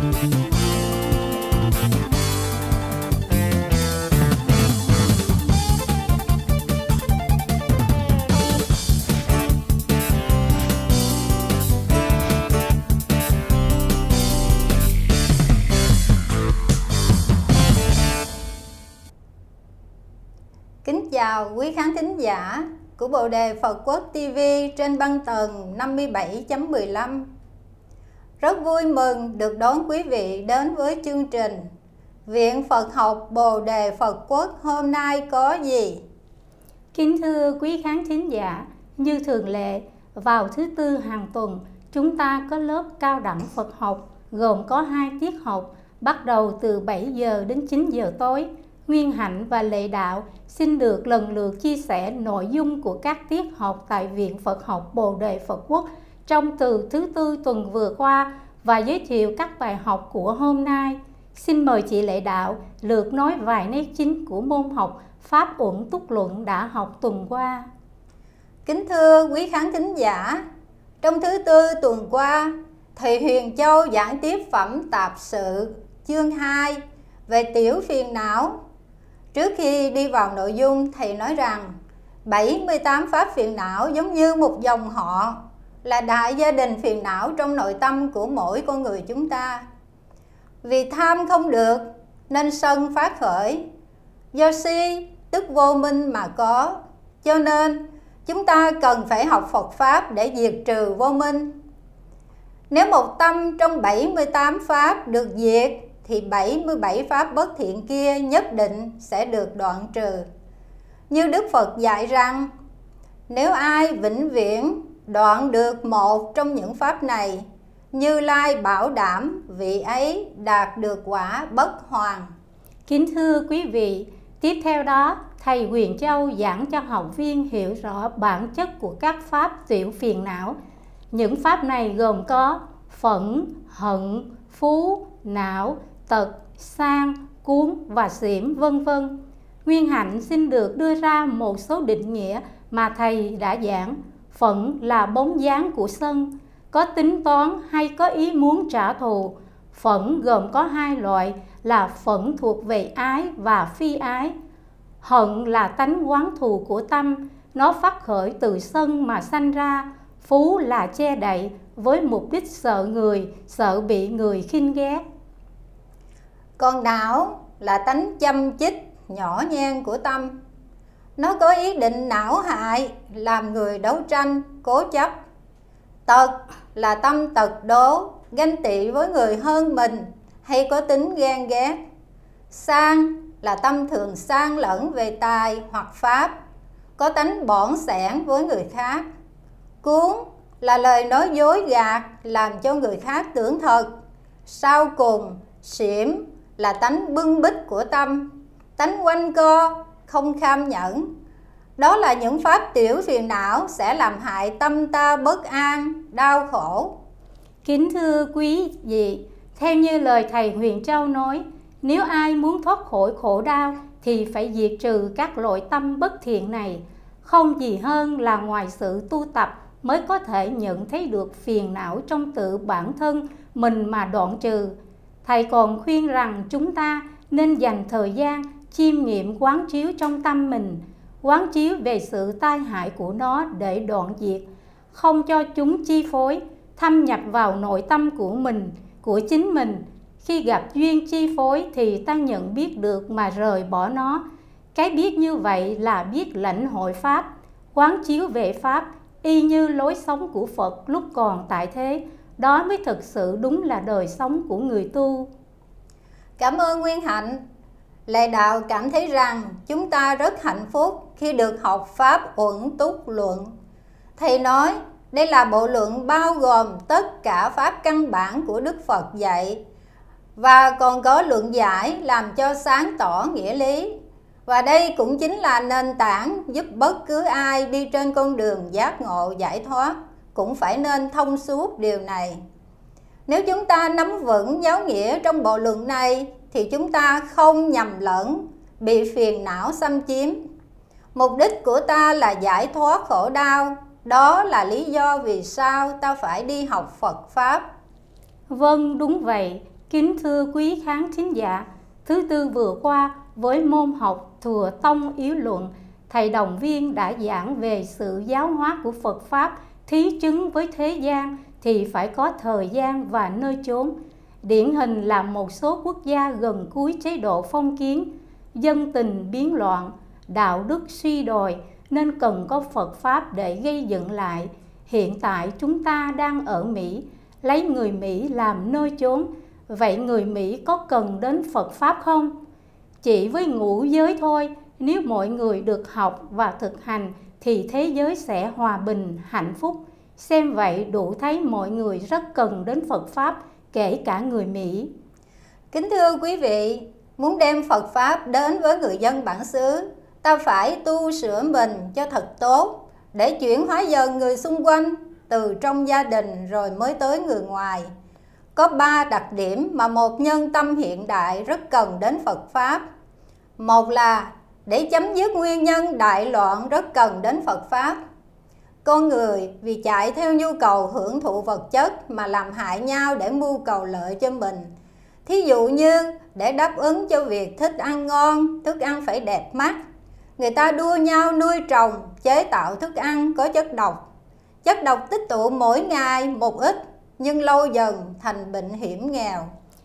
Kính chào quý khán thính giả của Bồ Đề Phật Quốc TV trên băng tần 57.15. Rất vui mừng được đón quý vị đến với chương trình Viện Phật học Bồ Đề Phật Quốc hôm nay có gì? Kính thưa quý khán thính giả, như thường lệ, vào thứ Tư hàng tuần, chúng ta có lớp cao đẳng Phật học gồm có 2 tiết học, bắt đầu từ 7 giờ đến 9 giờ tối. Nguyên Hạnh và Lệ Đạo xin được lần lượt chia sẻ nội dung của các tiết học tại Viện Phật học Bồ Đề Phật Quốc trong từ thứ Tư tuần vừa qua và giới thiệu các bài học của hôm nay. Xin mời chị Lệ Đạo lượt nói vài nét chính của môn học Pháp Uẩn Túc Luận đã học tuần qua. Kính thưa quý khán thính giả, trong thứ Tư tuần qua, Thầy Huyền Châu giảng tiếp phẩm Tạp Sự chương 2 về tiểu phiền não. Trước khi đi vào nội dung, Thầy nói rằng 78 pháp phiền não giống như một dòng họ, là đại gia đình phiền não trong nội tâm của mỗi con người chúng ta. Vì tham không được nên sân phát khởi, do si tức vô minh mà có, cho nên chúng ta cần phải học Phật Pháp để diệt trừ vô minh. Nếu một tâm trong 78 pháp được diệt thì 77 pháp bất thiện kia nhất định sẽ được đoạn trừ. Như Đức Phật dạy rằng, nếu ai vĩnh viễn đoạn được một trong những pháp này, Như Lai bảo đảm vị ấy đạt được quả bất hoàn. Kính thưa quý vị, tiếp theo đó, Thầy Huyền Châu giảng cho học viên hiểu rõ bản chất của các pháp tiểu phiền não. Những pháp này gồm có phẫn, hận, phú, não, tật, sang, cuốn và xiểm vân vân. Nguyên Hạnh xin được đưa ra một số định nghĩa mà Thầy đã giảng. Phẫn là bóng dáng của sân, có tính toán hay có ý muốn trả thù. Phẫn gồm có 2 loại là phẫn thuộc về ái và phi ái. Hận là tánh oán thù của tâm, nó phát khởi từ sân mà sanh ra. Phú là che đậy với mục đích sợ người, sợ bị người khinh ghét. Còn não là tánh châm chích, nhỏ nhen của tâm. Nó có ý định não hại, làm người đấu tranh, cố chấp. Tật là tâm tật đố, ganh tị với người hơn mình hay có tính ghen ghét. Sang là tâm thường sang lẫn về tài hoặc pháp, có tánh bỏn sẻn với người khác. Cuốn là lời nói dối gạt, làm cho người khác tưởng thật. Sau cùng, xiểm là tánh bưng bít của tâm, tánh quanh co, không kham nhẫn. Đó là những pháp tiểu phiền não sẽ làm hại tâm ta bất an, đau khổ. Kính thưa quý vị, theo như lời Thầy Huyền Châu nói, nếu ai muốn thoát khỏi khổ đau thì phải diệt trừ các loại tâm bất thiện này. Không gì hơn là ngoài sự tu tập mới có thể nhận thấy được phiền não trong tự bản thân mình mà đoạn trừ. Thầy còn khuyên rằng chúng ta nên dành thời gian chiêm nghiệm quán chiếu trong tâm mình, quán chiếu về sự tai hại của nó để đoạn diệt, không cho chúng chi phối, thâm nhập vào nội tâm của mình, của chính mình. Khi gặp duyên chi phối thì ta nhận biết được mà rời bỏ nó. Cái biết như vậy là biết lãnh hội Pháp, quán chiếu về Pháp, y như lối sống của Phật lúc còn tại thế. Đó mới thực sự đúng là đời sống của người tu. Cảm ơn Nguyên Hạnh. Lệ Đạo cảm thấy rằng chúng ta rất hạnh phúc khi được học Pháp Uẩn Túc Luận. Thầy nói đây là bộ luận bao gồm tất cả pháp căn bản của Đức Phật dạy, và còn có luận giải làm cho sáng tỏ nghĩa lý. Và đây cũng chính là nền tảng giúp bất cứ ai đi trên con đường giác ngộ giải thoát cũng phải nên thông suốt điều này. Nếu chúng ta nắm vững giáo nghĩa trong bộ luận này thì chúng ta không nhầm lẫn, bị phiền não xâm chiếm. Mục đích của ta là giải thoát khổ đau. Đó là lý do vì sao ta phải đi học Phật Pháp. Vâng, đúng vậy. Kính thưa quý khán thính giả, thứ Tư vừa qua với môn học Thừa Tông Yếu Luận, Thầy Đồng Viên đã giảng về sự giáo hóa của Phật Pháp thí chứng với thế gian thì phải có thời gian và nơi chốn. Điển hình là một số quốc gia gần cuối chế độ phong kiến, dân tình biến loạn, đạo đức suy đồi nên cần có Phật Pháp để gây dựng lại. Hiện tại chúng ta đang ở Mỹ, lấy người Mỹ làm nơi chốn. Vậy người Mỹ có cần đến Phật Pháp không? Chỉ với ngũ giới thôi, nếu mọi người được học và thực hành thì thế giới sẽ hòa bình, hạnh phúc. Xem vậy đủ thấy mọi người rất cần đến Phật Pháp, kể cả người Mỹ. Kính thưa quý vị, muốn đem Phật Pháp đến với người dân bản xứ, ta phải tu sửa mình cho thật tốt để chuyển hóa dần người xung quanh, từ trong gia đình rồi mới tới người ngoài. Có 3 đặc điểm mà một nhân tâm hiện đại rất cần đến Phật Pháp. Một là để chấm dứt nguyên nhân đại loạn rất cần đến Phật Pháp. Con người vì chạy theo nhu cầu hưởng thụ vật chất mà làm hại nhau để mưu cầu lợi cho mình. Thí dụ như để đáp ứng cho việc thích ăn ngon, thức ăn phải đẹp mắt, người ta đua nhau nuôi trồng, chế tạo thức ăn có chất độc. Chất độc tích tụ mỗi ngày một ít, nhưng lâu dần thành bệnh hiểm nghèo.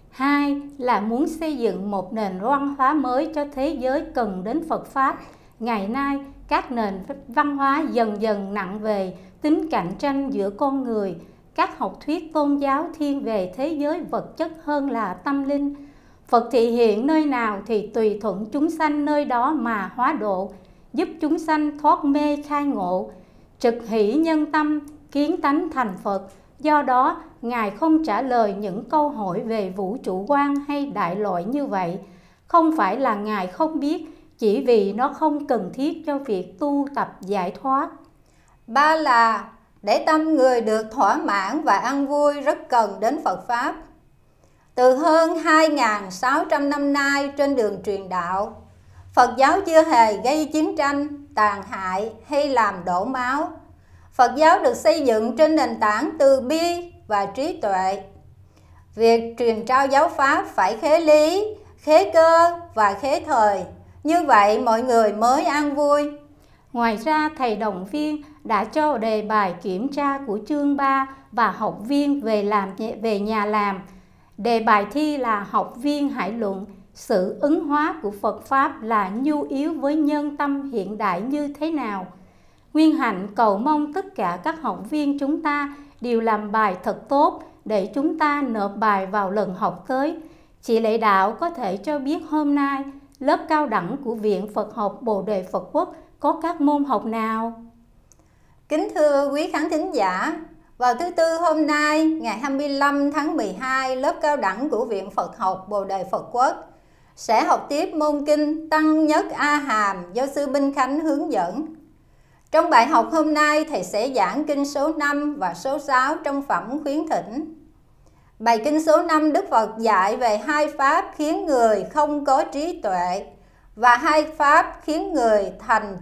2 là muốn xây dựng một nền văn hóa mới cho thế giới cần đến Phật Pháp. Ngày nay, các nền văn hóa dần dần nặng về tính cạnh tranh giữa con người. Các học thuyết tôn giáo thiên về thế giới vật chất hơn là tâm linh. Phật thị hiện nơi nào thì tùy thuận chúng sanh nơi đó mà hóa độ, giúp chúng sanh thoát mê khai ngộ, trực hỷ nhân tâm, kiến tánh thành Phật. Do đó, Ngài không trả lời những câu hỏi về vũ trụ quan hay đại loại như vậy. Không phải là Ngài không biết, chỉ vì nó không cần thiết cho việc tu tập giải thoát. 3 là để tâm người được thỏa mãn và an vui rất cần đến Phật Pháp. Từ hơn 2.600 năm nay trên đường truyền đạo, Phật giáo chưa hề gây chiến tranh, tàn hại hay làm đổ máu. Phật giáo được xây dựng trên nền tảng từ bi và trí tuệ. Việc truyền trao giáo pháp phải khế lý, khế cơ và khế thời. Như vậy mọi người mới an vui. Ngoài ra, Thầy Đồng Viên đã cho đề bài kiểm tra của chương 3 và học viên về nhà làm. Đề bài thi là học viên hãy luận sự ứng hóa của Phật Pháp là nhu yếu với nhân tâm hiện đại như thế nào. Nguyên hạnh cầu mong tất cả các học viên chúng ta đều làm bài thật tốt để chúng ta nộp bài vào lần học tới. Chị Lệ Đạo có thể cho biết hôm nay lớp cao đẳng của Viện Phật học Bồ Đề Phật Quốc có các môn học nào? Kính thưa quý khán thính giả, vào thứ Tư hôm nay, ngày 25 tháng 12, lớp cao đẳng của Viện Phật học Bồ Đề Phật Quốc sẽ học tiếp môn kinh Tăng Nhất A Hàm do Sư Minh Khánh hướng dẫn. Trong bài học hôm nay, Thầy sẽ giảng kinh số 5 và số 6 trong phẩm khuyến thỉnh. Bài kinh số 5 Đức Phật dạy về 2 pháp khiến người không có trí tuệ và 2 pháp khiến người thành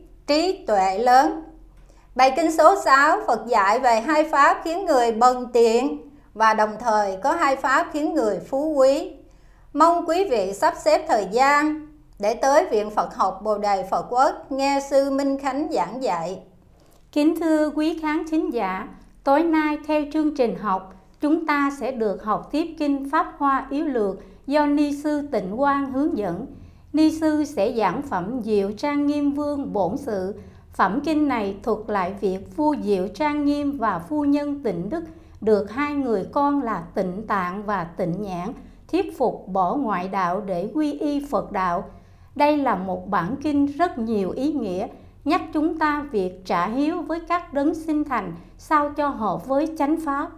trí tuệ lớn. Bài kinh số 6 Phật dạy về 2 pháp khiến người bần tiện và đồng thời có 2 pháp khiến người phú quý. Mong quý vị sắp xếp thời gian để tới Viện Phật học Bồ Đề Phật Quốc nghe Sư Minh Khánh giảng dạy. Kính thưa quý khán thính giả, tối nay theo chương trình học, chúng ta sẽ được học tiếp kinh Pháp Hoa Yếu Lược do Ni Sư Tịnh Quang hướng dẫn. Ni Sư sẽ giảng phẩm Diệu Trang Nghiêm Vương Bổn Sự. Phẩm kinh này thuật lại việc vua Diệu Trang Nghiêm và phu nhân Tịnh Đức được 2 người con là Tịnh Tạng và Tịnh Nhãn thuyết phục bỏ ngoại đạo để quy y Phật đạo. Đây là một bản kinh rất nhiều ý nghĩa, nhắc chúng ta việc trả hiếu với các đấng sinh thành sao cho hợp với chánh pháp.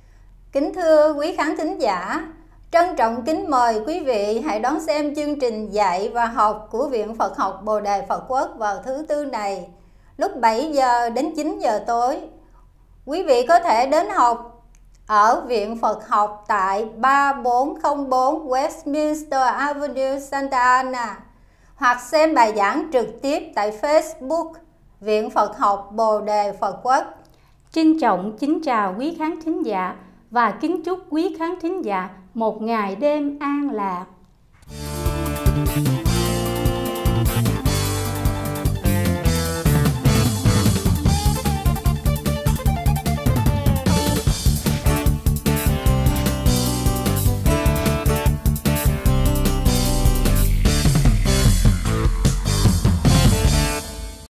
Kính thưa quý khán thính giả, trân trọng kính mời quý vị hãy đón xem chương trình dạy và học của Viện Phật học Bồ Đề Phật Quốc vào thứ Tư này lúc 7 giờ đến 9 giờ tối. Quý vị có thể đến học ở Viện Phật học tại 3404 Westminster Avenue, Santa Ana, hoặc xem bài giảng trực tiếp tại Facebook Viện Phật học Bồ Đề Phật Quốc. Trân trọng kính chào quý khán thính giả. và kính chúc quý khán thính giả một ngày đêm an lạc.